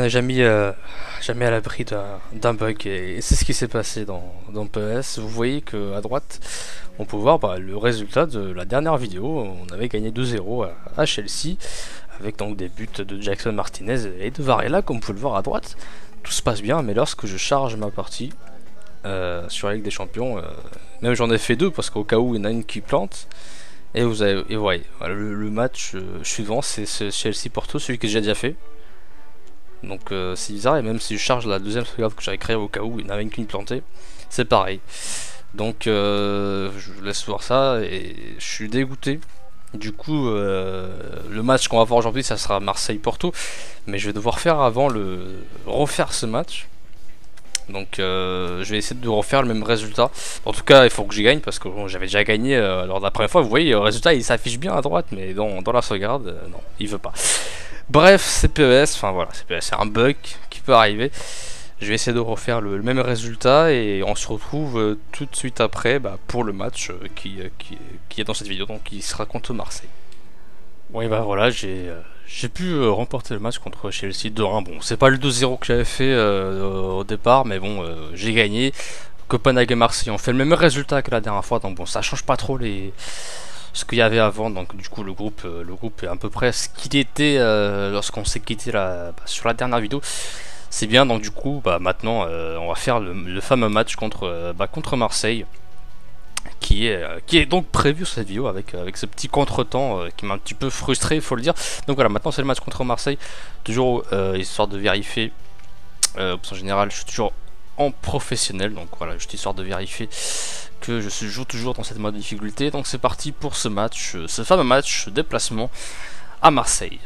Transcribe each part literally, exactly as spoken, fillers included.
n'est jamais, euh, jamais à l'abri d'un d'un bug et, et c'est ce qui s'est passé dans, dans P E S. Vous voyez que à droite, on peut voir bah, le résultat de la dernière vidéo. On avait gagné deux zéro à, à Chelsea avec donc des buts de Jackson Martinez et de Varela, comme vous pouvez le voir à droite. Tout se passe bien, mais lorsque je charge ma partie euh, sur la Ligue des Champions, euh, même j'en ai fait deux parce qu'au cas où il y en a une qui plante. Et vous avez, et ouais, le, le match euh, suivant, c'est Chelsea Porto, celui que j'ai déjà fait. Donc euh, c'est bizarre, et même si je charge la deuxième sauvegarde que j'avais créée au cas où il n'y avait qu'une plantée, c'est pareil. Donc euh, je vous laisse voir ça, et je suis dégoûté. Du coup, euh, le match qu'on va voir aujourd'hui, ça sera Marseille-Porto, mais je vais devoir faire avant le refaire ce match. Donc euh, je vais essayer de refaire le même résultat. En tout cas, il faut que j'y gagne parce que bon, j'avais déjà gagné euh, lors de la première fois. Vous voyez, le résultat il s'affiche bien à droite, mais dans, dans la sauvegarde, euh, non, il veut pas. Bref, c'est P E S, enfin voilà, c'est un bug qui peut arriver. Je vais essayer de refaire le, le même résultat et on se retrouve euh, tout de suite après bah, pour le match euh, qui, euh, qui, qui est dans cette vidéo, donc qui sera contre Marseille. Oui, bah voilà, j'ai euh, j'ai pu euh, remporter le match contre Chelsea deux un. Bon, c'est pas le deux zéro que j'avais fait euh, au départ, mais bon, euh, j'ai gagné. Copenhague et Marseille ont fait le même résultat que la dernière fois, donc bon, ça change pas trop les ce qu'il y avait avant. Donc du coup, le groupe, euh, le groupe est à peu près ce qu'il était euh, lorsqu'on s'est quitté la, bah, sur la dernière vidéo. C'est bien, donc du coup, bah maintenant, euh, on va faire le, le fameux match contre, euh, bah, contre Marseille. Qui est, euh, qui est donc prévu sur cette vidéo avec, euh, avec ce petit contretemps euh, qui m'a un petit peu frustré, il faut le dire. Donc voilà, maintenant c'est le match contre Marseille. Toujours euh, histoire de vérifier. Euh, en général, je suis toujours en professionnel. Donc voilà, juste histoire de vérifier que je joue toujours dans cette mode de difficulté. Donc c'est parti pour ce match, euh, ce fameux match déplacement à Marseille.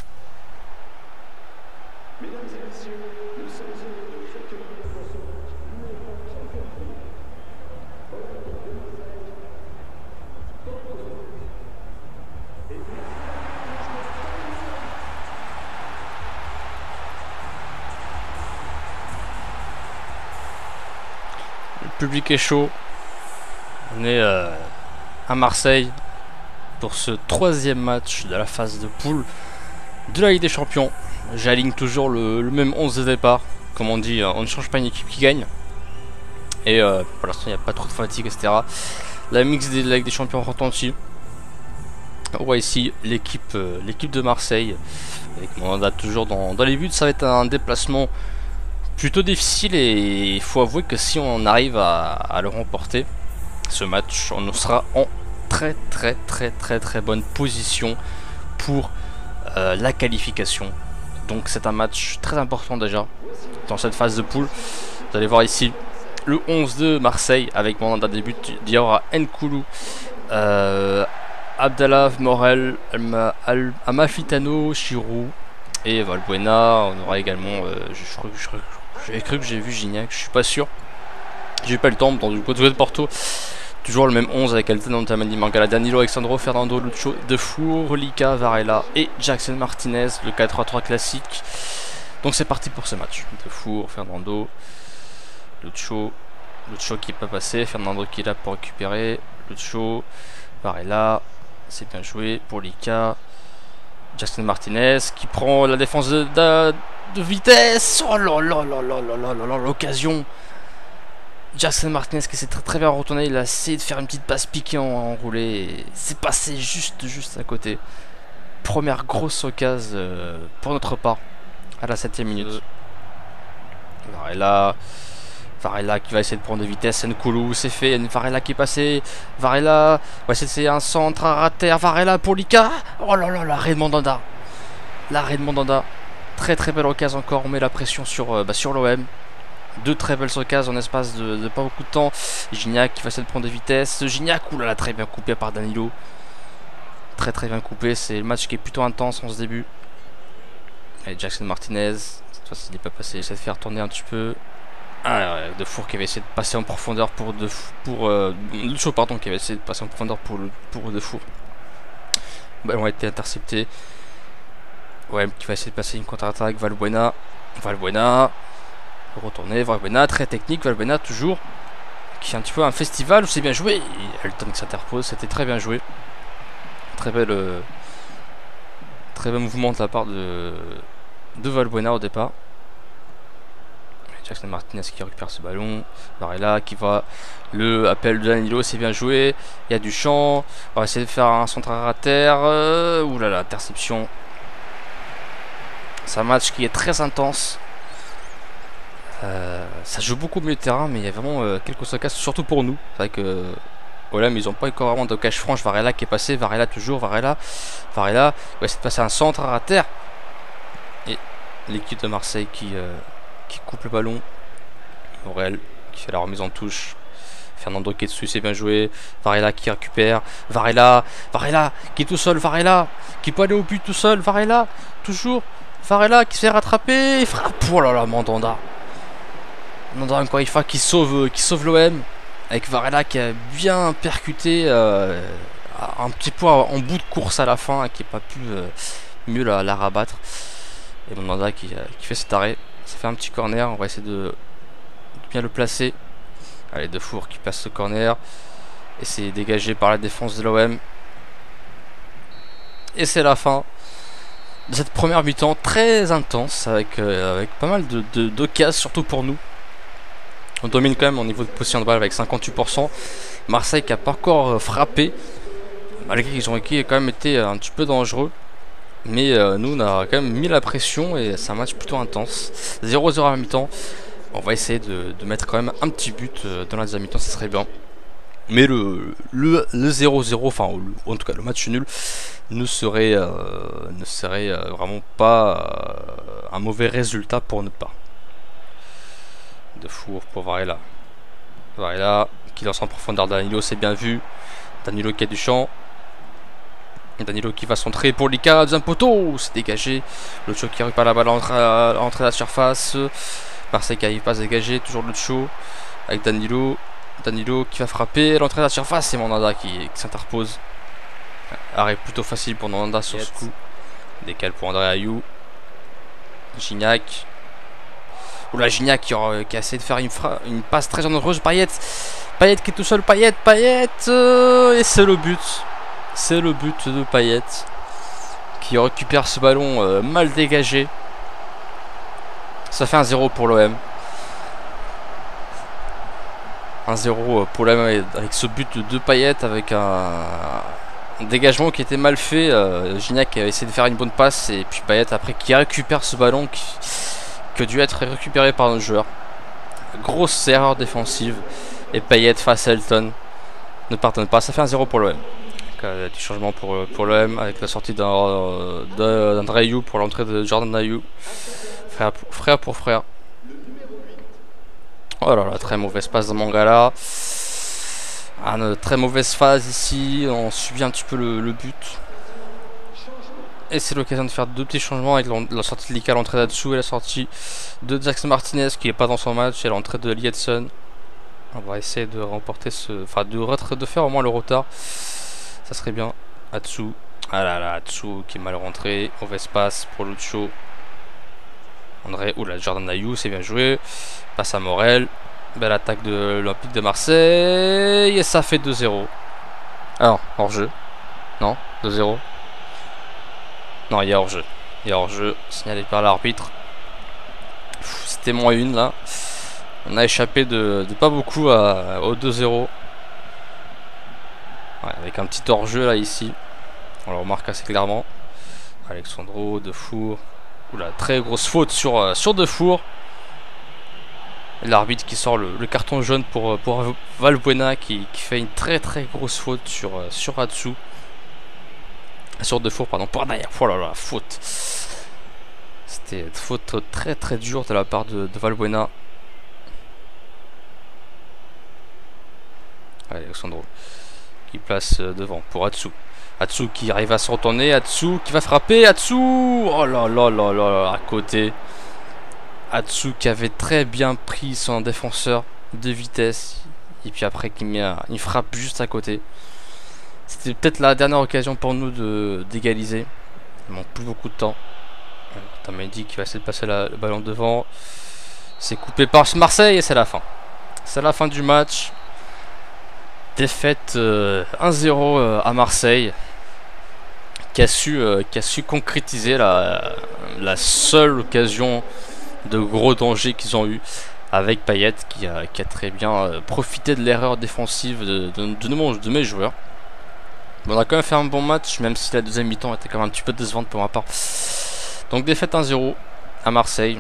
Le public est chaud. On est euh, à Marseille pour ce troisième match de la phase de poule de la Ligue des Champions. J'aligne toujours le, le même onze de départ. Comme on dit, on ne change pas une équipe qui gagne. Et euh, pour l'instant, il n'y a pas trop de fatigue, et cetera. La mix de la Ligue des Champions retentit. On voit ici l'équipe euh, l'équipe de Marseille. Avec mon mandat toujours dans, dans les buts. Ça va être un déplacement plutôt difficile et il faut avouer que si on arrive à, à le remporter, ce match, on sera en très très très très très bonne position pour euh, la qualification. Donc c'est un match très important déjà dans cette phase de poule. Vous allez voir ici le onze de Marseille avec mon mandat de début Diawara Nkoulou, euh, Abdallah Morel, Amafitano, Chirou et Valbuena. On aura également, euh, je crois que je J'avais cru que j'ai vu Gignac, je suis pas sûr. J'ai eu pas le temps, dans du côté de Porto. Toujours le même onze avec Altano, Tamani, Mangala, Danilo, Alexandro, Fernando, Lucho, Defour, Lika, Varela et Jackson Martinez, le quatre trois trois classique. Donc c'est parti pour ce match. Defour, Fernando, Lucho, Lucho qui n'est pas passé, Fernando qui est là pour récupérer, Lucho, Varela, c'est bien joué pour Lika. Jackson Martinez qui prend la défense de, de, de vitesse. Oh là là là là là là là là, l'occasion. Jackson Martinez qui s'est très très bien retourné. Il a essayé de faire une petite passe piquée en enroulé. C'est passé juste juste à côté. Première grosse occasion euh, pour notre part à la septième minute. Varela. Varela qui va essayer de prendre de vitesse. Nkoulou, c'est fait. Varela qui est passé. Varela. Ouais, c'est un centre à rater. Varela pour Lika. Oh là là, l'arrêt de Mandanda. L'arrêt de Mandanda. Très très belle occasion encore. On met la pression sur, euh, bah, sur l'O M. Deux très belles occasions en espace de, de pas beaucoup de temps. Gignac qui va essayer de prendre de vitesse. Gignac, oulala, très bien coupé par Danilo. Très très bien coupé. C'est le match qui est plutôt intense en ce début. Allez, Jackson Martinez. Cette fois-ci, il n'est pas passé. Il essaie de faire tourner un petit peu. Ah, Defour qui avait essayé de passer en profondeur pour de pour euh, Lucho, pardon, qui avait essayé de passer en profondeur pour le pour Defour. Ballon a été intercepté. Ouais, qui va essayer de passer une contre-attaque. Valbuena, Valbuena, retourner. Valbuena, très technique. Valbuena toujours qui est un petit peu un festival où c'est bien joué. Elton qui s'interpose, c'était très bien joué. Très belle, euh, très bel mouvement de la part de de Valbuena au départ. Jackson Martinez qui récupère ce ballon. Varela qui va. Le appel de Danilo, c'est bien joué. Il y a du champ. On va essayer de faire un centre à terre. Euh, ouh là là, interception. C'est un match qui est très intense. Euh, ça joue beaucoup mieux de terrain, mais il y a vraiment euh, quelques saccades, surtout pour nous. C'est vrai que voilà, mais ils n'ont pas encore vraiment de cache franche. Varela qui est passé, Varela toujours, Varela, Varela. On va essayer de passer un centre à terre. Et l'équipe de Marseille qui, euh, qui coupe le ballon. Morel qui fait la remise en touche. Fernando qui est dessus, c'est bien joué. Varela qui récupère. Varela, Varela qui est tout seul. Varela qui peut aller au but tout seul. Varela, toujours. Varela qui se fait rattraper. Il frappe. Oh là là, Mandanda. Mandanda encore une fois qui sauve, qui sauve l'O M. Avec Varela qui a bien percuté. Euh, un petit peu en bout de course à la fin. Hein, qui n'a pas pu euh, mieux la, la rabattre. Et Mandanda qui, euh, qui fait cet arrêt. Ça fait un petit corner. On va essayer de, de bien le placer. Allez, Defour qui passe ce corner. Et c'est dégagé par la défense de l'O M. Et c'est la fin de cette première mi-temps très intense. Avec, euh, avec pas mal de, de, de cases, surtout pour nous. On domine quand même au niveau de position de balle avec cinquante-huit pour cent. Marseille qui n'a pas encore frappé. Malgré qu'ils ont quand même été un petit peu dangereux. Mais euh, nous, on a quand même mis la pression. Et c'est un match plutôt intense. zéro zéro à la mi-temps. On va essayer de, de mettre quand même un petit but euh, dans la deuxième mi-temps, ça serait bien. Mais le le, le zéro zéro, enfin le, en tout cas le match nul, ne serait, euh, ne serait euh, vraiment pas euh, un mauvais résultat pour ne pas. Defour pour Varela. Varela qui lance en profondeur Danilo, c'est bien vu. Danilo qui a du champ. Danilo qui va centrer pour Lika, deuxième poteau, c'est dégagé. Le choc qui récupère la balle à l'entrée de la surface. Marseille qui n'arrive pas à se dégager, toujours le show avec Danilo. Danilo qui va frapper à l'entrée de la surface. C'est Mandanda qui, qui s'interpose. Arrêt plutôt facile pour Mandanda sur ce coup. Décale pour André Ayou. Gignac. Oula, Gignac qui, euh, qui a essayé de faire une, une passe très dangereuse. Payet. Payet qui est tout seul. Payet. Payet. Euh, et c'est le but. C'est le but de Payet. Qui récupère ce ballon euh, mal dégagé. Ça fait un zéro pour l'O M. un zéro pour l'O M avec ce but de Payet, avec un, un dégagement qui était mal fait. Euh, Gignac a essayé de faire une bonne passe et puis Payet après qui récupère ce ballon qui, qui a dû être récupéré par nos joueurs. Grosse erreur défensive et Payet face à Elton ne pardonne pas. Ça fait un zéro pour l'O M. Euh, du changement pour, pour l'O M avec la sortie d'André Ayou pour l'entrée de Jordan Ayou. Frère pour, frère pour frère. Oh là là, très mauvaise passe de Mangala. Ah, une très mauvaise phase ici. On subit un petit peu le, le but. Et c'est l'occasion de faire deux petits changements avec la sortie de Lika à l'entrée d'Atsu et la sortie de Jackson Martinez qui n'est pas dans son match et l'entrée de Liedson. On va essayer de remporter ce. Enfin, de, de faire au moins le retard. Ça serait bien. Atsu. Ah là là, Atsu qui est mal rentré. Mauvaise passe pour Lucho. André, oula, Jordan Ayou, c'est bien joué. Passe à Morel. Belle attaque de l'Olympique de Marseille. Et ça fait deux zéro. Alors, hors-jeu. Non, deux zéro. Non, il y a hors-jeu. Il y a hors-jeu, signalé par l'arbitre. C'était moins une là. On a échappé de, de pas beaucoup à, au deux zéro. Ouais, avec un petit hors-jeu là ici. On le remarque assez clairement. Alexandro, Defour. Oula, très grosse faute sur, euh, sur Defour. L'arbitre qui sort le, le carton jaune pour, pour Valbuena qui, qui fait une très très grosse faute sur, sur Atsu. Sur Defour, pardon, pour derrière. Oh là là, faute. C'était une faute très très dure de la part de, de Valbuena. Allez, Alexandro qui place devant pour Atsu. Atsu qui arrive à se retourner, Atsu qui va frapper, Atsu, oh là là là là, à côté. Atsu qui avait très bien pris son défenseur de vitesse et puis après qui met une frappe juste à côté. C'était peut-être la dernière occasion pour nous de d'égaliser. Il manque plus beaucoup de temps. Tamedi qui va essayer de passer la, le ballon devant. C'est coupé par Marseille et c'est la fin. C'est la fin du match. Défaite euh, un zéro euh, à Marseille qui a su, euh, qui a su concrétiser la, la seule occasion de gros danger qu'ils ont eu avec Payet qui a, qui a très bien euh, profité de l'erreur défensive de, de, de, de, de mes joueurs. Bon, on a quand même fait un bon match, même si la deuxième mi-temps était quand même un petit peu décevante pour ma part. Donc défaite un zéro à Marseille.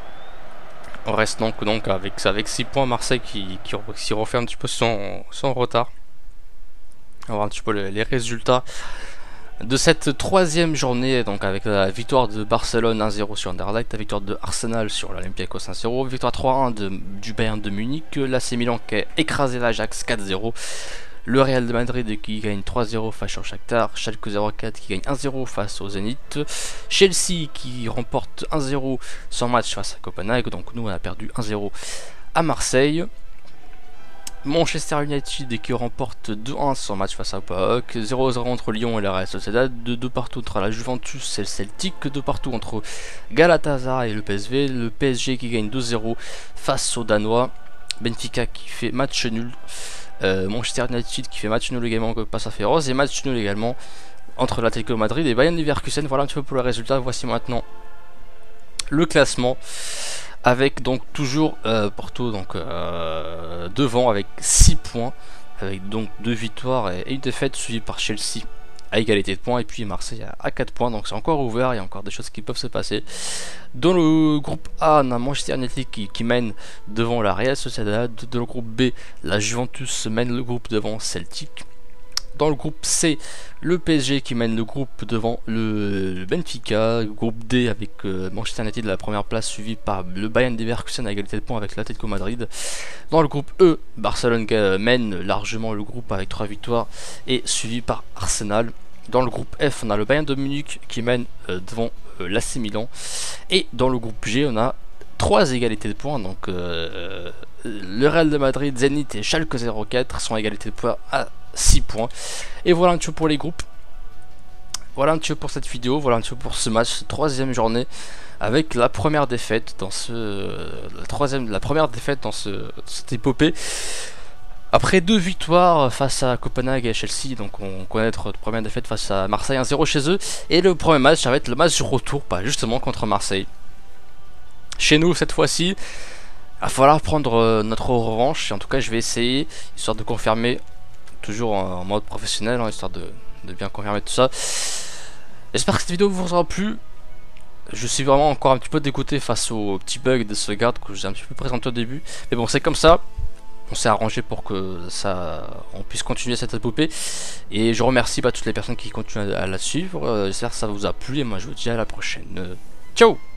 On reste donc, donc avec, avec six points. Marseille qui, qui, qui refait un petit peu son, son retard. On va voir un petit peu les, les résultats de cette troisième journée, donc avec la victoire de Barcelone un zéro sur Anderlecht, la victoire de Arsenal sur l'Olympiakos un zéro, victoire trois un de, du Bayern de Munich, l'A C Milan qui a écrasé l'Ajax quatre zéro, le Real de Madrid qui gagne trois zéro face au Shakhtar, Schalke zéro quatre qui gagne un zéro face au Zénith, Chelsea qui remporte un zéro son match face à Copenhague, donc nous on a perdu un zéro à Marseille. Manchester United qui remporte deux un son match face à P A O K, zéro zéro entre Lyon et la Real Sociedad, deux partout entre la Juventus et le Celtic, deux partout entre Galatasaray et le P S V, le P S G qui gagne deux zéro face aux Danois, Benfica qui fait match nul, euh, Manchester United qui fait match nul également face à Feroz, et match nul également entre l'Atlético Madrid et Bayern Leverkusen. Voilà un petit peu pour les résultats. Voici maintenant le classement, avec donc toujours euh, Porto donc euh, devant avec six points, avec donc deux victoires et une défaite, suivi par Chelsea à égalité de points, et puis Marseille à quatre points. Donc c'est encore ouvert, il y a encore des choses qui peuvent se passer. Dans le groupe A, on a Manchester United qui, qui mène devant la Real Sociedad. Dans le groupe B, la Juventus mène le groupe devant Celtic. Dans le groupe C, le P S G qui mène le groupe devant le, le Benfica. Groupe D avec euh, Manchester United à la première place, suivi par le Bayern Leverkusen à égalité de points avec l'Atlético Madrid. Dans le groupe E, Barcelone euh, mène largement le groupe avec trois victoires et suivi par Arsenal. Dans le groupe F, on a le Bayern de Munich qui mène euh, devant euh, l'A C Milan. Et dans le groupe G, on a trois égalités de points, donc euh, le Real de Madrid, Zénith et Schalke zéro quatre sont à égalité de points à six points. Et voilà un petit peu pour les groupes. Voilà un petit peu pour cette vidéo, voilà un petit peu pour ce match, troisième journée, avec la première défaite dans ce la troisième la première défaite dans ce cette épopée. Après deux victoires face à Copenhague et à Chelsea, donc on connaît notre première défaite face à Marseille un zéro chez eux, et le premier match ça va être le match du retour, pas justement contre Marseille. Chez nous cette fois-ci, il va falloir prendre notre revanche, et en tout cas je vais essayer, histoire de confirmer, toujours en mode professionnel, hein, histoire de, de bien confirmer tout ça. J'espère que cette vidéo vous aura plu. Je suis vraiment encore un petit peu dégoûté face aux petits bugs de sauvegarde que je vous ai un petit peu présenté au début. Mais bon, c'est comme ça. On s'est arrangé pour que ça, on puisse continuer cette épopée. Et je remercie bah, toutes les personnes qui continuent à, à la suivre. Euh, J'espère que ça vous a plu. Et moi, je vous dis à la prochaine. Ciao!